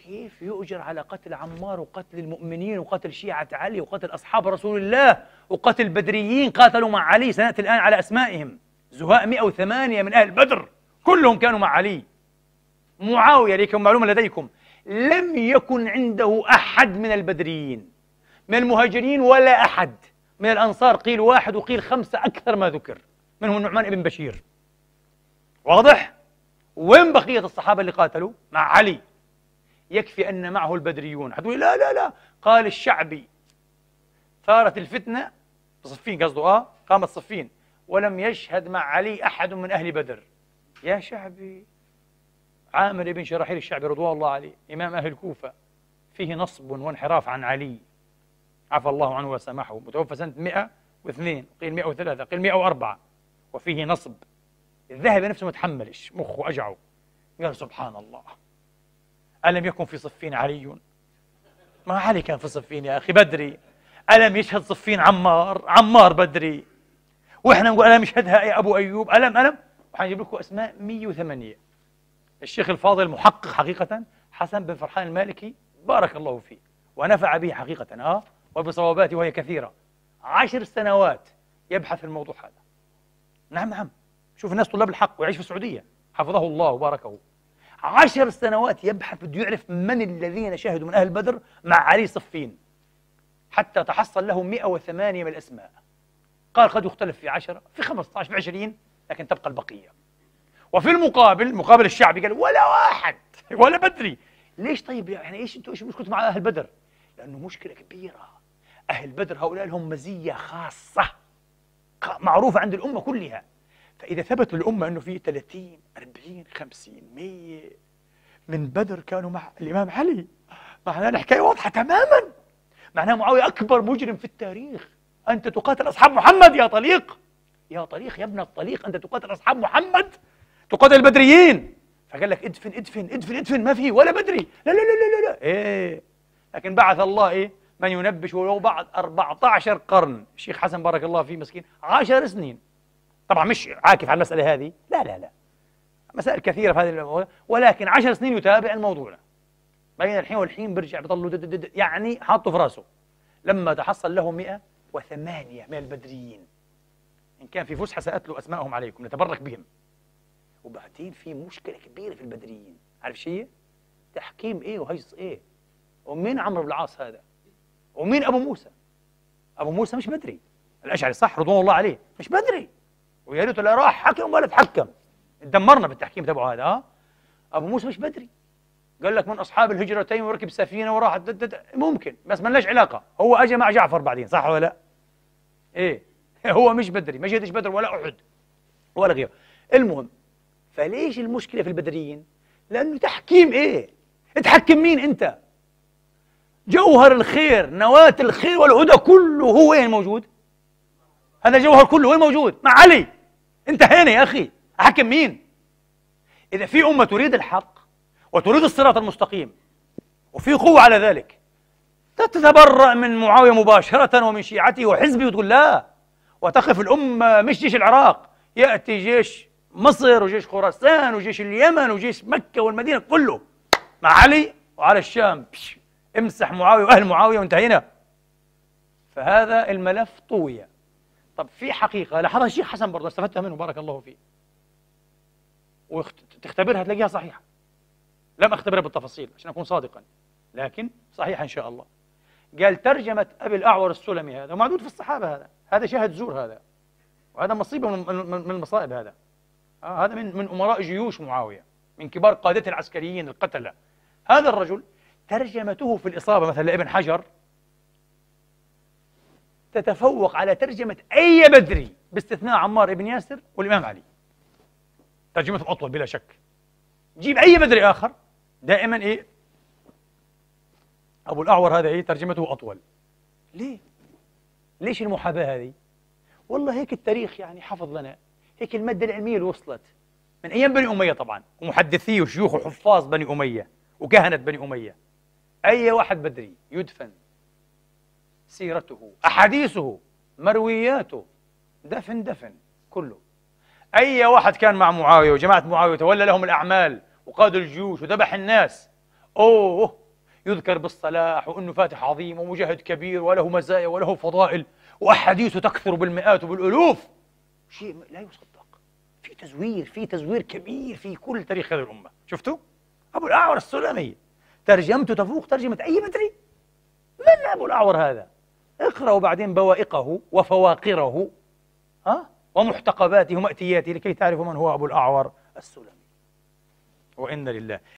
كيف يؤجر على قتل عمار وقتل المؤمنين وقتل شيعة علي وقتل أصحاب رسول الله وقتل بدريين قاتلوا مع علي؟ سنأتي الآن على أسمائهم. زهاء 108 من أهل بدر كلهم كانوا مع علي. معاوية، لكم معلومة لديكم، لم يكن عنده أحد من البدريين من المهاجرين ولا أحد من الأنصار، قيل واحد وقيل خمسة أكثر ما ذكر، منهم النعمان بن بشير. واضح؟ وين بقية الصحابة اللي قاتلوا مع علي؟ يكفي أن معه البدريون. حتقول لا لا لا، قال الشعبي ثارت الفتنة صفين، قصده قامت صفين ولم يشهد مع علي أحد من أهل بدر. يا شعبي، عامر بن شراحيل الشعبي رضوان الله عليه إمام أهل الكوفة فيه نصب وانحراف عن علي، عفى الله عنه وسامحه، متوفى سنة 102، قيل 103، قيل 104، وفيه نصب. الذهبي نفسه متحملش، مخه أجعه، قال سبحان الله، ألم يكن في صفين علي؟ ما علي كان في صفين يا أخي، بدري. ألم يشهد صفين عمار بدري، وإحنا نقول ألم يشهدها يا أبو أيوب، ألم وحنجيب لكم أسماء 108. الشيخ الفاضل محقق حقيقة حسن بن فرحان المالكي بارك الله فيه ونفع به حقيقة وبصواباته وهي كثيرة. 10 سنوات يبحث في الموضوع هذا. نعم، شوف الناس طلاب الحق ويعيش في السعودية حفظه الله وباركه. 10 سنوات يبحث، بده يعرف من الذين شهدوا من أهل بدر مع علي صفين، حتى تحصل له 108 من الأسماء. قال قد يختلف في 10، في 15، في 20، لكن تبقى البقية. وفي مقابل الشعبي قال ولا واحد ولا بدري. ليش طيب؟ يعني ايش انتوا، ايش مشكلتكم مع أهل بدر؟ لأنه مشكلة كبيرة. أهل بدر هؤلاء لهم مزية خاصة معروفة عند الأمة كلها. فإذا ثبت للأمة أنه في 30 40 50 100 من بدر كانوا مع الإمام علي، معناها الحكاية واضحة تماما. معناها معاوية أكبر مجرم في التاريخ. أنت تقاتل أصحاب محمد يا طليق، يا طليق، يا ابن الطليق، أنت تقاتل أصحاب محمد، تقاتل البدريين. فقال لك ادفن ادفن ادفن ادفن، ما في ولا بدري، لا لا لا لا لا. إيه، لكن بعث الله من ينبش، ولو بعد 14 قرن. الشيخ حسن بارك الله فيه مسكين 10 سنين، طبعا مش عاكف على المسألة هذه، لا لا لا، مسائل كثيرة في هذه الموضوع، ولكن 10 سنين يتابع الموضوع. بين الحين والحين برجع بيضلوا يعني حاطه في راسه. لما تحصل له 108 من البدريين، إن كان في فسحة سأتلو أسمائهم عليكم نتبرك بهم. وبعدين في مشكلة كبيرة في البدريين، عارف شيء؟ تحكيم وهيص ومين عمرو بن العاص هذا؟ ومين أبو موسى؟ أبو موسى مش بدري الأشعري، صح رضوان الله عليه، مش بدري، ويا ريته لا راح حكم ولا تحكم، دمرنا بالتحكيم تبعه هذا. أبو موسى مش بدري، قال لك من أصحاب الهجرتين وركب سفينة وراح ممكن، بس ما لناش علاقة، هو أجى مع جعفر بعدين، صح ولا لا؟ هو مش بدري، ما جهدش بدر ولا أحد ولا غيره. المهم، فليش المشكلة في البدريين؟ لأنه تحكيم تحكم مين أنت؟ جوهر الخير، نواة الخير والهدى كله هو وين موجود؟ هذا جوهر كله وين موجود؟ مع علي. أنت هنا يا أخي، أحكم مين؟ إذا في أمة تريد الحق وتريد الصراط المستقيم وفي قوة على ذلك، تتبرأ من معاوية مباشرة ومن شيعته وحزبه وتقول لا، وتقف الأمة مش جيش العراق، يأتي جيش مصر وجيش خراسان وجيش اليمن وجيش مكة والمدينة كله مع علي، وعلى الشام امسح معاوية وأهل معاوية وانتهينا. فهذا الملف طوية. طب في حقيقة لاحظها الشيخ حسن برضه، استفدتها منه بارك الله فيه، وتختبرها تلاقيها صحيحة. لم أختبرها بالتفاصيل عشان أكون صادقا، لكن صحيحة إن شاء الله. قال ترجمة أبي الأعور السلمي هذا ومعدود في الصحابة، هذا شاهد زور هذا، وهذا مصيبة من المصائب. هذا من أمراء جيوش معاوية، من كبار قادته العسكريين القتلة. هذا الرجل ترجمته في الإصابة مثلا لابن حجر تتفوق على ترجمة أي بدري باستثناء عمار بن ياسر والإمام علي. ترجمته أطول بلا شك. جيب أي بدري آخر دائما أبو الأعور هذا ترجمته أطول. ليه؟ ليش المحاباة هذه؟ والله هيك التاريخ يعني حفظ لنا، هيك المادة العلمية اللي وصلت من أيام بني أمية طبعا، ومحدثي وشيوخ وحفاظ بني أمية وكهنة بني أمية. أي واحد بدري يدفن، سيرته، أحاديثه، مروياته، دفن كله. أي واحد كان مع معاوية وجماعة معاوية وتولى لهم الأعمال وقاد الجيوش وذبح الناس أوه، يذكر بالصلاح وأنه فاتح عظيم ومجاهد كبير وله مزايا وله فضائل وأحاديثه تكثر بالمئات وبالألوف. شيء لا يصدق. في تزوير كبير في كل تاريخ هذه الأمة. شفتوا؟ أبو الأعور السلمي ترجمته تفوق ترجمة أي بدري. من أبو الأعور هذا؟ اقرأوا بعدين بوائقه وفواقره ومحتقباته ومأتياته لكي تعرفوا من هو أبو الأعور السلمي. وإن لله.